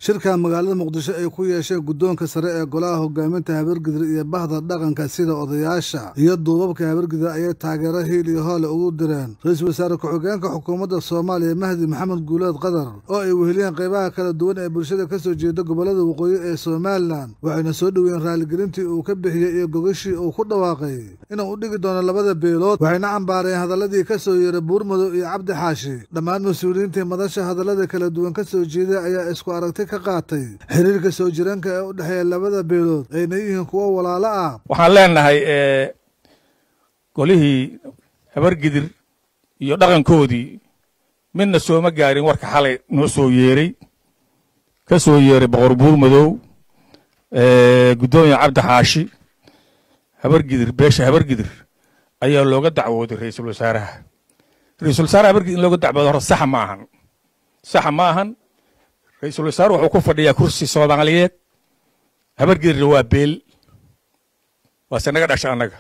shirka magaalada Muqdisho ay ku yeesheen guddoonka sare ee golaha hogaaminta Habargidir iyo bahda dhaqanka sida odayaasha iyo duubabka Habargidir ayaa taageero hiil iyo hoole ugu direen ra'iisul wasaare ku-xigeenka xukuumadda Soomaaliya Mahdi Maxamed Guuleed Qadar oo ay weheliyeen qaybaha kala duwan ee bulshada ka soo jeeda gobolada waqooyi ee Soomaaliland waxayna soo dhaweeyeen raaligelintii uu ka bixiyay iyo gogashii uu ku dhawaaqay inuu u dhigi doono labada beelood waxayna cambaareen hadaladii ka soo yeeray Buurmadow iyo Cabdi Xaashi dhammaan mas'uuliyiinta madasha hadalada kala duwan ka soo jeeda ayaa isku aragti ka qaatay xiriirka soo jiranka ee u dhaxeeya labada beelood ayna yihiin kuwa walaalo ah waxaan leenahay golihii Habargidir iyo dhaqankoodii midna sooma gaarin warka xalay noo soo yeeray ka soo yeeray boqor Buurmadow gudoomiye Cabdi Xaashi Habargidir beesha Habargidir ayaa looga dacwooday ra'iisul wasaaraha Habargidir in looga dacwoodo sax ma ahan ra'iisul wasaare wuxuu ku fadhiyaa kursi Soomaaliyeed Habargidir waa beel waa sanaga dhashay anaga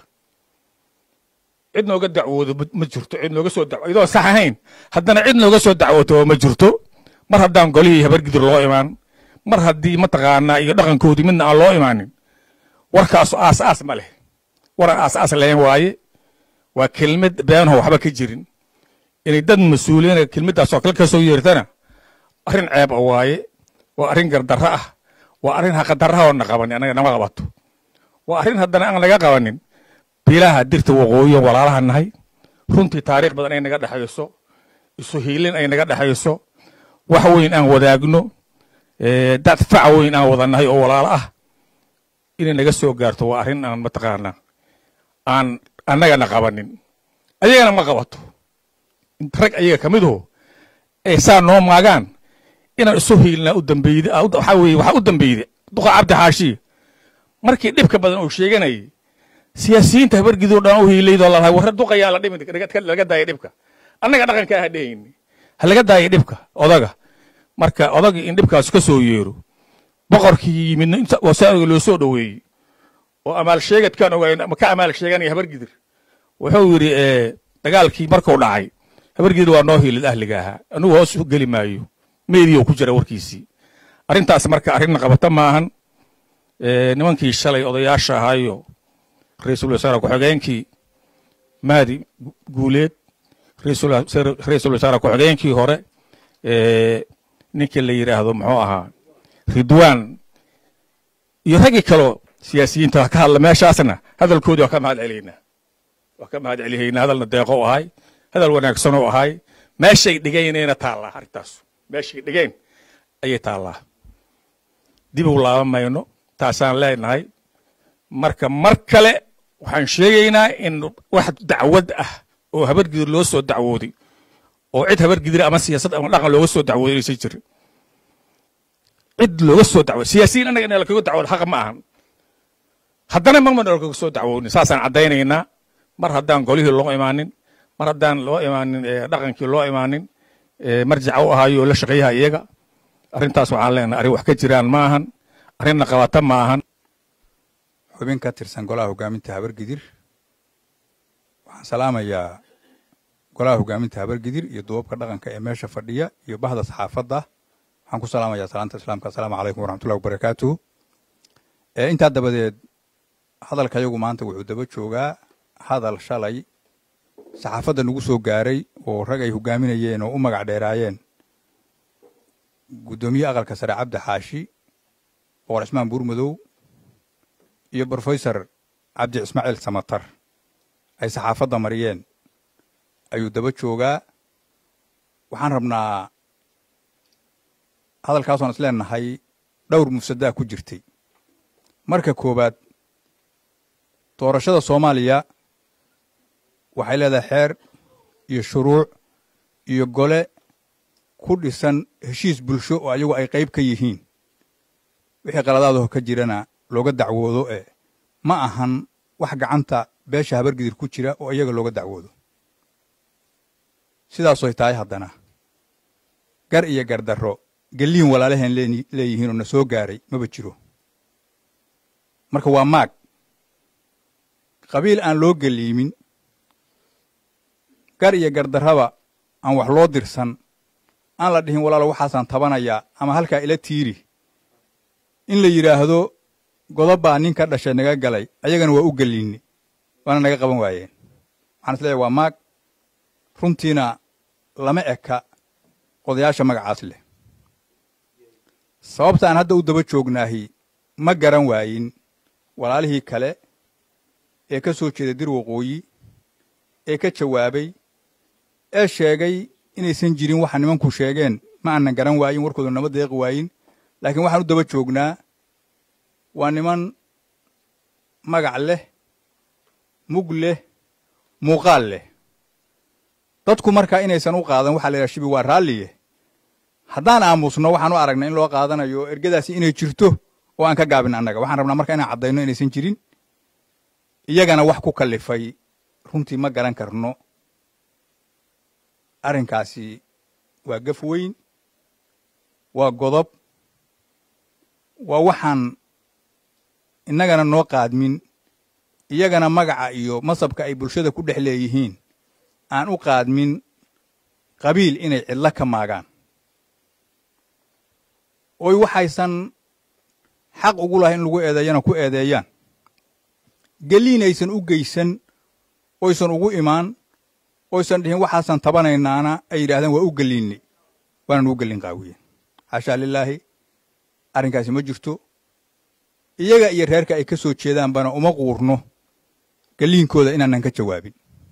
cid nooga dacwoodo ma jirto cid nooga soo dacwoodo idoo sax ahayn haddana cid nooga soo dacwooto ma jirto mar haddaan golihii Habargidir loo imaan mar haddii mataqaanaa iyo dhaqankoodii midna aan loo imaanin warkaas aas ma leh war aas leen waaye waa kelmad been waxba ka jirin inay dad mas'uuliyiin kelmadaas oo kale ka soo yeertana arrin ceeb waaye waa arrin gardarro ah waa arrin xaqdarro oo naqaban anaga nama qabato waa arrin haddana aan laga qabanin bilaha dirta waqooyi walaalaha nahay runtii taariikh badan ay naga dhaxayso isu hiilin ay naga dhaxayso wax weyn aan wadaagno dad fac weyn aan wadanahay oo walaalo ah inay naga soo gaarto waa arrin aan mataqaana aan annagana qabanin ayagana ma qabato rag ayaga ka miduhu ay saa noo maagaan inaan isu hiilnaa u dambeeyay waxa u dambeeyay duqa Cabdi Xaashi markii dhibka badan uu sheeganay siyaasiyiinta Habargidir dhan u hiilaydo la war duqayaa la dhimin laga daayay dhibka annaga dhaqanka ah dheeyeen laga daayay dhibka odaga marka odaga in dhibkaas ka soo yeero boqorkii yimidna inta wasaa'iga loo soo dhaweeyay oo amaal sheegadkan ogayn ka amaal sheeganay Habargidir wuxuu yiri dagaalkii markuu dhacay Habargidir waa noo hiilid ahliga ah anigu hoos u gali maayo meediyo ku jira warkiisii arrintaas marka arrin qabata maahan nimankii shalay odayaasha ahaayo ra'iisul wasaare ku-xigeenkii Mahdi Guuleed ra'iisul wasaare ku-xigeenkii hore ninkii la yiraahdo muxuu ahaa Ridwaan iyo ragii kale siyaasiyiinta ka hadla meeshaasna hadalkoodii waa ka mahad celiyeynaa hadalna deeqo ahay hadal wanaagsan oo ahay meeshay dhigeenayna taala arrintaas meeshay dhigeen ayay taala dib u laabamayno taasaan leenahay marka mar kale waxaan sheegaynaa in wax dacwad ah oo Habargidir loo soo dacwooday oo cid Habargidir ama siyaasad ama dhaqan looga soo dacwooday inay jirin cid looga soo dacwooday siyaasiyiin anaga in la kaga dacwoodo xaq ma ahan haddana ma laga soo dacwoodin saasaan cadaynaynaa mar haddaan golihii loo imaanin mar haddaan loo imaanin dhaqankii loo imaanin marjac u ahaayo la shaqeeyaha iyaga arrintaas waxaan leenahay arrin wax ka jiraan ma ahan arrinna qabata ma ahan xubin ka tirsan golaha hogaaminta Habargidir waxaan salaamayaa golaha hogaaminta Habargidir iyo duubabka dhaqanka ee meesha fadhiya iyo bahda saxaafadda waxaan ku salaamayaa salaanta islaamka assalaamu calaykum waraxmatullahi wabarakaatuh intaa dabadeed hadalkayagu maanta wuxuu daba joogaa hadal shalay saxaafadda nagu soo gaaray oo rag ay hogaaminayeen oo u magac dheeraayeen gudoomiye aqalka sare Cabdi Xaashi boqor Cismaan Buurmadow iyo Professor Cabdi Ismaaciil Samatar ay saxaafadda mariyeen ayuu daba joogaa waxaan rabnaa hadalkaas oo isleenahay dhowr mufsadaa ku jirtay marka koobaad doorashada Soomaaliya waxay leedahay xeer iyo shuruuc iyo gole ku dhisan heshiis bulsho oo ayagu ay qayb ka yihiin wixii qaladaadoo ka jirana looga dacwoodo ma ahan wax gacanta beesha Habargidir ku jira oo iyaga looga dacwoodo sidaasoo tahay haddana gar iyo gardarro galiin walaalaheen leeyihiin oo na soo gaaray maba jiro marka waa maag qabiil aan loo galiimin gar iyo gardarraba aan wax loo dirsan aan la dhihin walaalo waxaasaan tabanayaa ama halkaa ila tiiri in la yidhaahdo godob baa nin ka dhashay naga galay ayagana waa u geliinni waana naga qaban waayeen waxaan isleeyahay waa maag runtiina lama eka odayaasha magacaas leh sababta aan hadda u daba joognaahi ma garan waayin walaalihii kale ee ka soo jeeda dir waqooyi ee ka jawaabay ee sheegay inaysan jirin waxa nimanku sheegeen ma aanan garan waayin warkooda nama deeqi waayin laakiin waxaan u daba joognaa waa niman magac leh mug leh muuqaal leh dadku markaa inaysan u qaadan waxaa la yidhaha shibi waa raalliye haddaan aamusno waxaan u aragnaa in loo qaadanayo ergadaasi inay jirto oo aan ka gaabin annaga waxaan rabnaa marka inaan caddayno inaysan jirin iyagana wax ku kallifay runtii ma garan karno arrinkaasi waa gaf weyn waa godob waa waxaan innagana noo qaadmin iyagana magaca iyo masabka ay bulshada ku dhex leeyihiin aan u qaadmin qabiil inay cidlo ka maagaan oy waxaysan xaq ugu lahay in lagu eedeeyana ku eedeeyaan geliin aysan u geysan oysan ugu imaan oysan dhihin waxaasan tabanaynaana ay yidhahdaan waa u geliinni waanan ugu gelin qaawiyeen xaashaa lilaahi arrinkaasi ma jirto iyaga iyo reerka ay ka soo jeedaanbana uma quurno geliinkooda inaanan ka jawaabin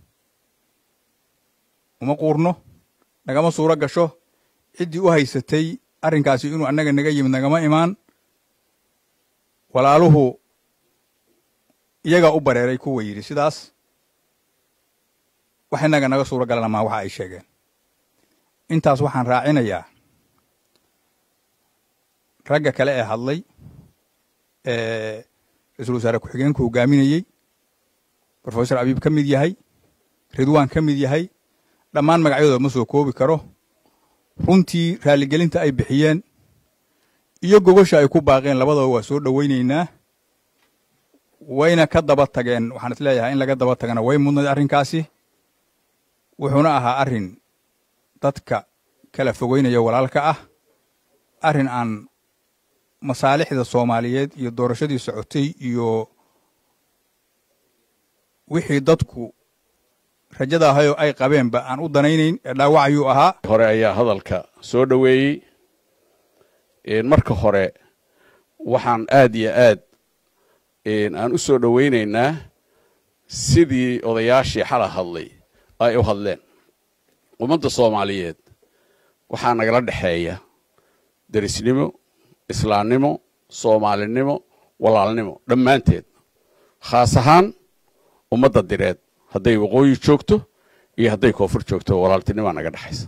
uma quurno nagama suuro gasho ciddii u haysatay arrinkaasi inuu annaga naga yimid nagama imaan walaaluhu iyagaa u bareeray kuwa yidhi sidaas wax innaga naga suuro galana maa waxa ay sheegeen intaas waxaan raacinayaa ragga kale ee hadlay ee ra-iisul wasaare ku-xigeenku hoggaaminayey brofesor abiib ka mid yahay ridwaan ka mid yahay dhammaan magacyadooda ma soo koobi karo runtii raalligelinta ay bixiyeen iyo gogosha ay ku baaqeen labadaba waa soo dhowaynaynaa wayna ka daba tageen waxaan is leeyahay in laga daba tagana way mudnayd arrinkaasi wuxuuna ahaa arrin dadka kala fogeynaya walaalka ah arrin aan masaalixda Soomaaliyeed iyo doorashadii socotay iyo wixii dadku rajada ahayo ay qabeenba aan u danaynayn ee dhaawac ayuu ahaa hore ayaa hadalka soo dhaweeyey marka hore waxaan aad iyo aad aan u soo dhaweynaynaa sidii odayaashii xala hadlay ay u hadleen ummadda Soomaaliyeed waxaa nagala dhaxeeya derisnimo islaamnimo Soomaalinimo walaalnimo dhammaanteed khaas ahaan ummadda direed hadday waqooyi joogto iyo hadday koonfur joogto walaaltinimo naga dhaxaysa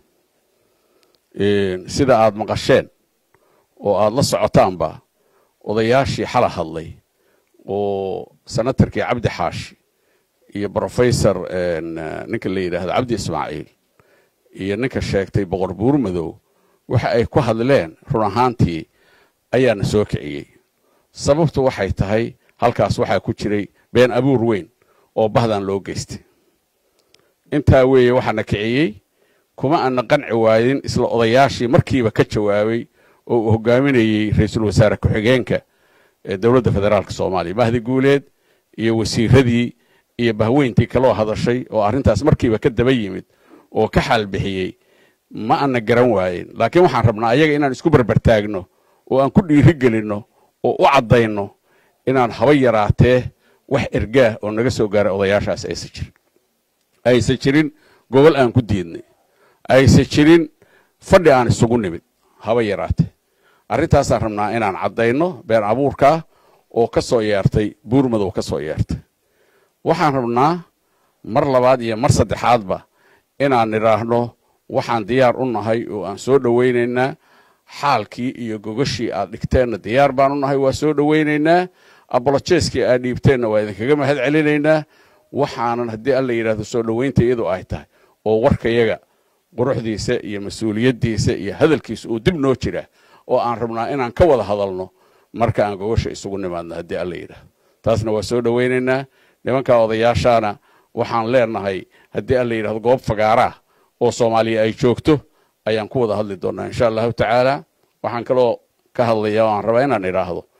sida aad maqasheen oo aad la socotaanba odayaashii xala hadlay oo senatarkii Cabdi Xaashi iyo professor ninka la yiraahdo Cabdi Ismaaciil iyo ninka sheegtay boqor buur madow waxa ay ku hadleen run ahaantii ayaana soo kiciyay sababtu waxay tahay halkaas waxa ku jiray been abuur weyn oo bahdan loo geystay inta weeye waxaana kiciyay kuma aan qanci waayeen isla odayaashii markiiba ka jawaabay oo hogaaminayay ra'iisul wasaare ku-xigeenka ee dawladda federaalka Soomaaliya Mahdi Guuleed iyo wasiiradii iyo bahweyntii kala hadashay oo arrintaas markiiba ka daba yimid oo ka xal bixiyay ma aan garan waayeen laakiin waxaan rabnaa ayaga inaan isku barbar taagno oo aan ku dhiiri gelino oo u cadayno inaan haba yaraatee wax ergaa oo naga soo gaaray odayaashaas aysan jirin gobol aan ku diidnay aysan jirin fadhi aan isugu nimid haba yaraatee arrintaas aan rabnaa inaan cadayno been abuurka oo ka soo yeertay buur madow ka soo yeertay waxaan rabnaa mar labaad iyo mar saddexaadba inaan niraahno waxaan diyaar u nahay oo aan soo dhaweynaynaa xaalkii iyo gogashii aad dhigteenna diyaar baan u nahay waa soo dhaweynaynaa apologieskii aad dhiibteenna waa idinkaga mahad celinaynaa waxaanan haddii alla yidhaahdo soo dhaweynta iyadoo ay tahay oo warkayaga quruxdiisa iyo mas-uuliyaddiisa iyo hadalkiisa uu dib noo jira oo aan rabnaa inaan ka wada hadalno marka aan gogasha isugu nimaadno haddii alla yidhaahdo taasna waa soo dhaweynaynaa nimanka odayaashaana waxaan leenahay haddii alla yidhaahdo goob fagaaraa oo Soomaaliya ay joogto ayaan ku wada hadli doonaa insha Allah tacaala waxaan kaloo ka hadlayaa waan rabaa inaan iraahdo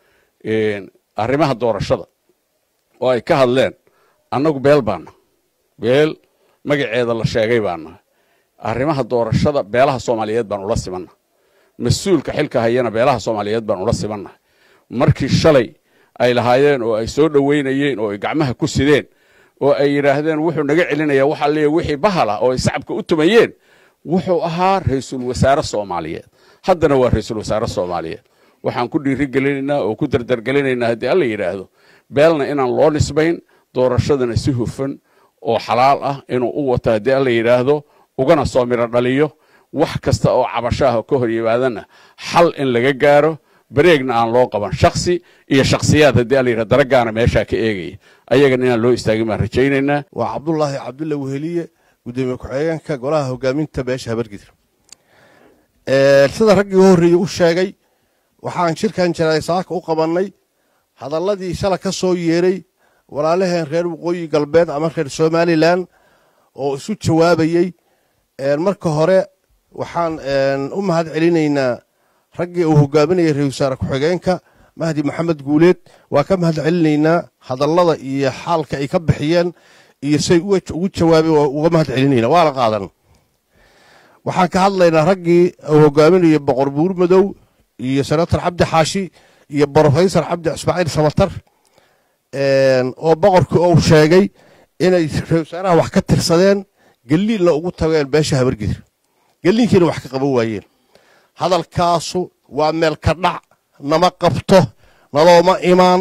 arrimaha doorashada oo ay ka hadleen annagu beel baana beel magaceeda la sheegay baana arrimaha doorashada beelaha Soomaaliyeed baan ula simanna mas'uulka xilka hayana beelaha Soomaaliyeed baan ula simanna markii shalay ay lahaayeen oo ay soo dhaweynayeen oo ay gacmaha ku sideen oo ay yiraahdeen wuxuu naga celinayaa waxa leeyahay wixii bahala oo ay shacabka u tumayeen wuxuu ahaa ra'iisul wasaare Soomaaliyeed haddana waa ra'iisul wasaare Soomaaliyeed waxaan ku dhiirigelinaynaa oo ku dardargelinaynaa haddii alla yiraahdo beelna inaan loo nisbayn doorashadana si hufan oo xalaal ah inuu u wato haddii alla yiraahdo ugana soo miro dhaliyo wax kasta oo cabashaha ka hor yimaadana xal in laga gaaro bareegna aan loo qaban shakhsi iyo shakhsiyaad haddii alla yiraahdo daragaana meesha ka eegay ayagana inaan loo istaagin ma rajaynaynaa waa Cabdullaahi Cabdulle Weheliye gudoomiye ku-xigeenka golaha hogaaminta beesha Habargidir sida raggii horreeyay u sheegay waxaan shirkan jiray saaka u qabanay hadalladii shala ka soo yeeray walaalaheen reer waqooyi galbeed ama reer Somaliland oo isu jawaabayay marka hore waxaan u mahad celinaynaa raggii uu hogaaminayay ra'iisul wasaare ku-xigeenka Mahdi Maxamed Guuleed waa ka mahad celinaynaa hadallada iyo xaalka ay ka bixiyeen iyo say ugu jawaabay uga mahad celinaynaa waa la qaadan waxaan ka hadlaynaa raggii uu hogaaminayay Boqor Buur Madow iyo Senator Cabdi Xaashi iyo Professor Cabdi Ismaaciil Samatar oo boqorku uu sheegay inay ra'iisul wasaaraha wax ka tirsadeen galiilna ugu tageen beesha Habargidir galiinkiina wax ka qaban waayeen hadalkaasu waa meel ka dhac nama qabto nalooma imaan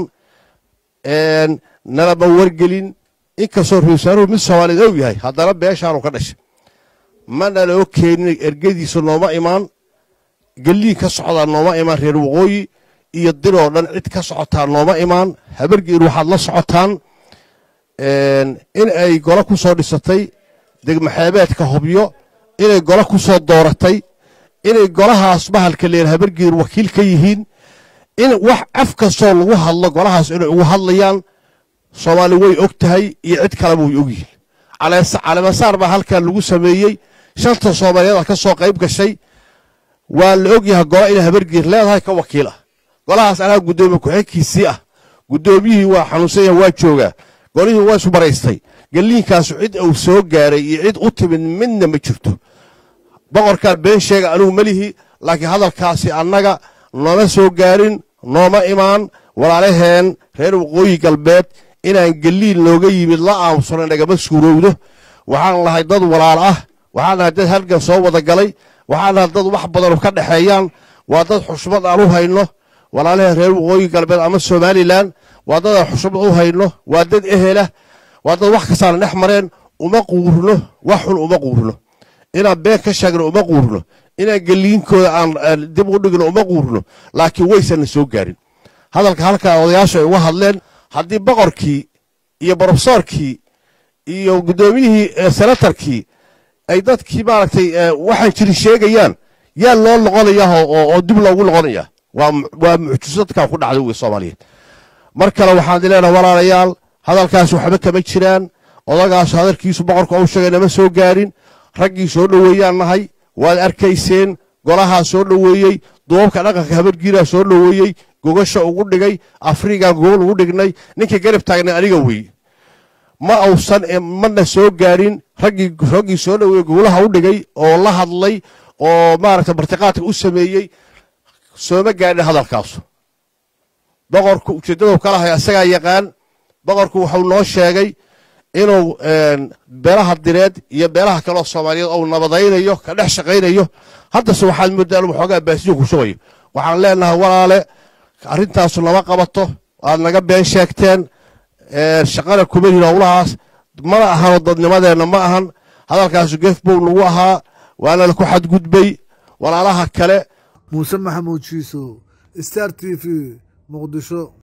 nalama wargelin inkastoo ra'iisul wasaaruhu mid Soomaaliyeed uu yahay haddana beeshaanu ka dhashay mana loo keenin ergadiisa nooma imaan galiin ka socda nooma imaan reer waqooyi iyo diroo dhan cid ka socotaa nooma imaan Habargidir waxaad la socotaan in ay golo ku soo dhisatay degmaxeebeedka Hubyo inay golo ku soo dooratay inay golahaas bahalka leeyahay Habargidir wakiil ka yihiin in wax af kastoo lagu hadlo golahaas inay ugu hadlayaan Soomaali way og tahay iyo cid kale way og yihiin caleemasaar baa halkan lagu sameeyey shanta Soomaaliyeed ka soo qayb gashay waa la og yahay golo inay Habargidir leedahay ka wakiil ah golahaas anaa gudoomiye ku-xigeenkiisii ah gudoomiyihii waa xanuunsan yahay waa joogaa golihii waa isu baraystay galiinkaas cid uu soo gaaray iyo cid u timid midna ma jirto boqorkaan been sheega anigu malihi laakiin hadalkaasi annaga nooma soo gaarin nooma imaan walaalaheen reer waqooyi galbeed inaan galiin looga yimid la aamusano nagama suurowdo waxaan lahay dad walaal ah waxaan lahay dad halgan soo wada galay waxaan lahay dad wax badan ka dhaxeeyaan waa dad xushmad aan u hayno walaalaheen reer waqooyi galbeed ama Somaliland waa dad aan xushmad u hayno waa dad ehela waa dad wax kastaan dhex mareen uma quurno wax xun uma quurno inaan been ka sheegno uma quurno inaan galiinkooda aan dib u dhigno uma quurno laakiin waysan soo gaarin hadalka halka odayaasha ay uga hadleen haddii boqorkii iyo professorkii iyo gudoomiyihii senatorkii ay dadkii maaragtay waxaan jirin sheegayaan yaa loo noqonayaa oo dib loogu noqonayaa waa mucjisadka ku dhacday uga Soomaaliyeed mar kale waxaan dileena walaalayaal hadalkaas waxba kama jiraan odagaas hadalkiisu boqorka uu sheegay nama soo gaarin raggii soo dhaweeyaan nahay waad arkayseen golaha soo dhaweeyay duubka dhaqanka Habargidir soo dhaweeyay gogasha ugu dhigay Afrika gobol ugu dhignay ninkii garab taagnay aniga weey ma awsan mana soo gaarin raggii soo dhaweeyay golaha u dhigay oo la hadlay oo maaragtay martiqaadka u sameeyay soo ma gaarin hadalkaas boqorku ujeedadu kala hay asaga yaqaan boqorku wuxuu noo sheegay inuu beelaha direed iyo beelaha kale oo Soomaaliyeed oo nabadaynayo ka dhex shaqeynayo hadda soo waxaan muddo waxoogaa baasiyo ku shaqay waxaan leenahay walaale arrintaas lama qabato aad naga been sheegteen shaqada kuma jiro howlahaas mana ahan dadnimadeena ma ahan hadalkaas geef buu nagu ahaa waana ku xadgudbay walaalaha kale Muuse Maxamuud Shiiso Star TV Muqdisho